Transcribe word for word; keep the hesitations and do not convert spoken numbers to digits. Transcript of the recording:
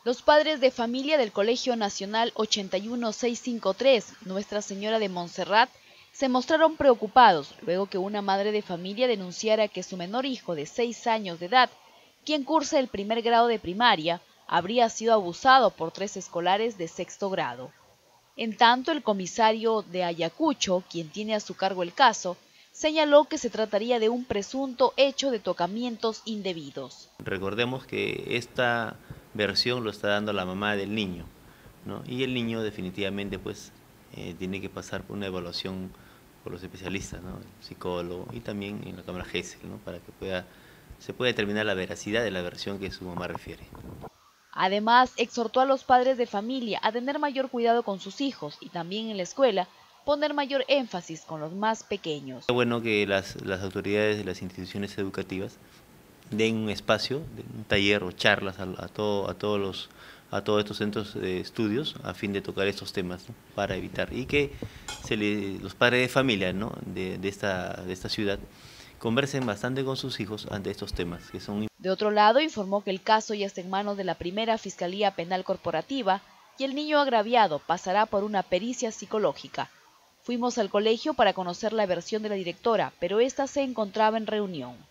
Los padres de familia del Colegio Nacional ochenta y uno seiscientos cincuenta y tres, Nuestra Señora de Montserrat, se mostraron preocupados luego que una madre de familia denunciara que su menor hijo de seis años de edad, quien cursa el primer grado de primaria, habría sido abusado por tres escolares de sexto grado. En tanto, el comisario de Ayacucho, quien tiene a su cargo el caso, señaló que se trataría de un presunto hecho de tocamientos indebidos. Recordemos que esta versión lo está dando la mamá del niño, ¿no? Y el niño definitivamente pues eh, tiene que pasar por una evaluación por los especialistas, ¿no? El psicólogo y también en la cámara Gesell, ¿no? Para que pueda, se pueda determinar la veracidad de la versión que su mamá refiere. Además, exhortó a los padres de familia a tener mayor cuidado con sus hijos y también en la escuela poner mayor énfasis con los más pequeños. Es bueno que las, las autoridades de las instituciones educativas den un espacio, un taller o charlas a, a, todo, a, todos los, a todos estos centros de estudios a fin de tocar estos temas, ¿no? Para evitar y que se le, los padres de familia, ¿no? de, de, esta, de esta ciudad conversen bastante con sus hijos ante estos temas que son. De otro lado, informó que el caso ya está en manos de la primera Fiscalía Penal Corporativa y el niño agraviado pasará por una pericia psicológica. Fuimos al colegio para conocer la versión de la directora, pero ésta se encontraba en reunión.